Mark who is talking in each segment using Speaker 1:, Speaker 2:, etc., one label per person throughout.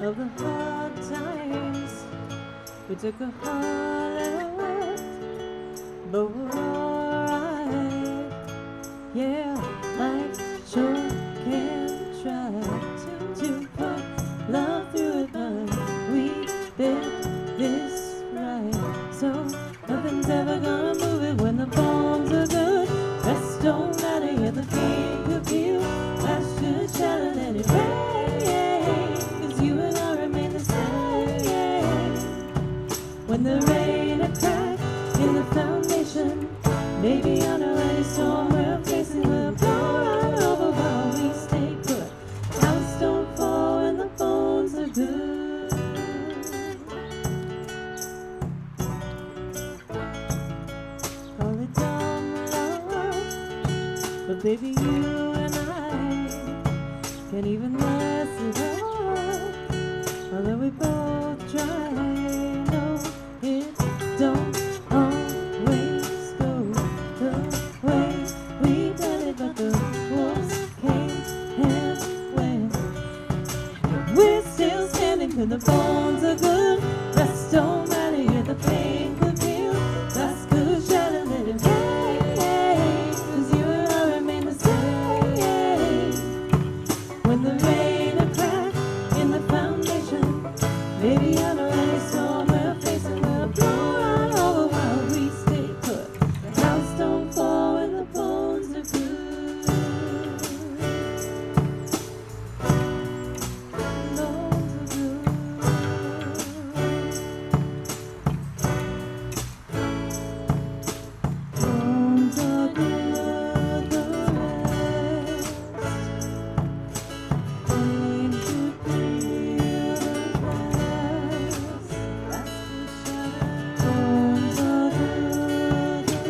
Speaker 1: of the hard times. We took a hard left, but we're alright. Yeah, life sure can try to put love through it, but we built this right. So nothing's ever gonna move it when the bones are good. Rest don't matter, yeah, the pain could feel. I should shout and let it rain, 'cause you and I remain the same. When the rain a crack in the foundation, maybe under any storm we're facing, we'll blow right over while we stay put. House don't fall when the bones are good. Call it dumb love, but baby you and I can't even mess it up. Although we both try, no, it don't always go the way we planned it, but the wolves came and went. We're still standing 'cause the bones are good. Rest don't matter, yeah, the pain could feel. That's good, shout and let it rain, 'cause you and I remain the same. When the rain a crack in the foundation, maybe under any storm we're facing, we'll blow right over while we stay put. The house don't fall when the bones are good. Bones are good. Bones are good, the rest ain't to feel the best. That's the shadow. Bones are good, the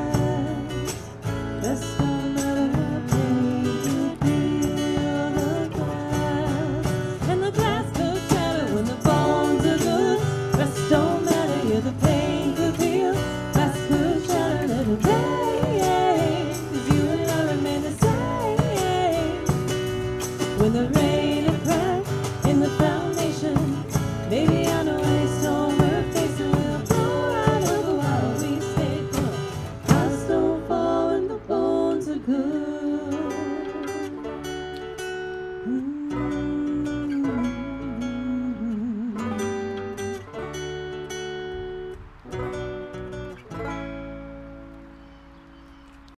Speaker 1: rest don't matter, ain't to feel the glass. And the glass could shatter when the bones are good. Rest don't matter, yeah, the pain could feel. Glass could shatter, let it rain, 'cause you and I remain the same. When the rain a crack in the foundation, maybe I know any storm we're facing, we'll blow right over while we stay put. House don't fall when the bones are good.